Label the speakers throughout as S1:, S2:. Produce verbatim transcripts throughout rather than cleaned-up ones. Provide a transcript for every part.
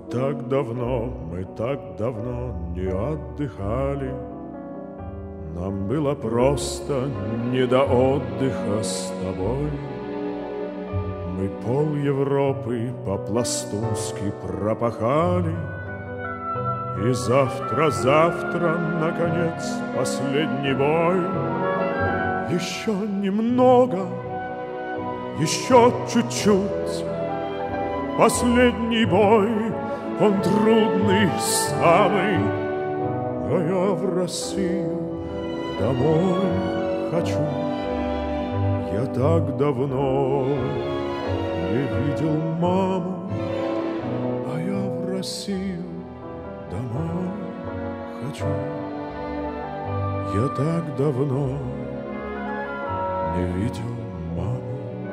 S1: Так давно, мы так давно не отдыхали. Нам было просто не до отдыха с тобой. Мы пол Европы по-пластунски пропахали. И завтра-завтра, наконец, последний бой. Еще немного, еще чуть-чуть. Последний бой, он трудный самый, а я в Россию домой хочу. Я так давно не видел маму, а я в Россию домой хочу. Я так давно не видел маму.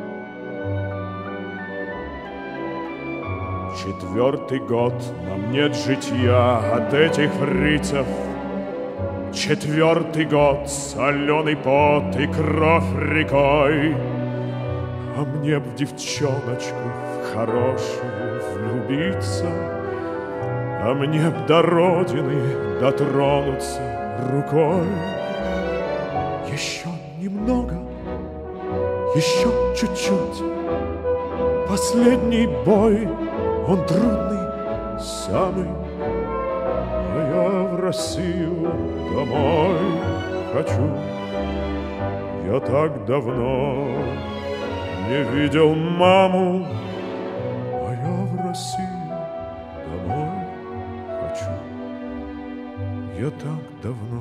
S1: Четвертый год нам нет житья от этих фрицев. Четвертый год соленый пот и кровь рекой. А мне б в девчоночку в хорошую влюбиться, а мне б до родины дотронуться рукой. Еще немного, еще чуть-чуть. Последний бой, он трудный самый, а я в Россию домой хочу. Я так давно не видел маму, а я в Россию домой хочу. Я так давно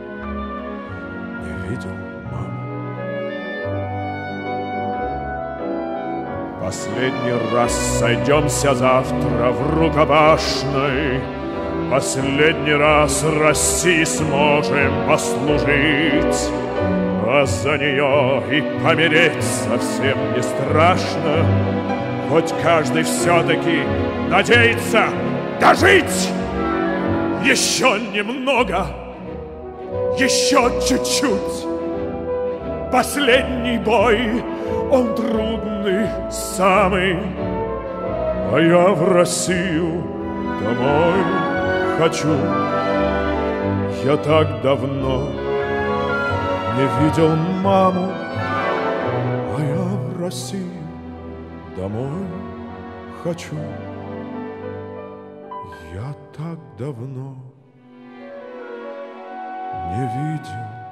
S1: не видел маму. Последний раз сойдемся завтра в рукопашной. Последний раз России сможем послужить, а за нее и помереть совсем не страшно. Хоть каждый все-таки надеется дожить. Еще немного, еще чуть-чуть. Последний бой, он трудный самый, а я в Россию домой хочу. Я так давно не видел маму, а я в Россию домой хочу. Я так давно не видел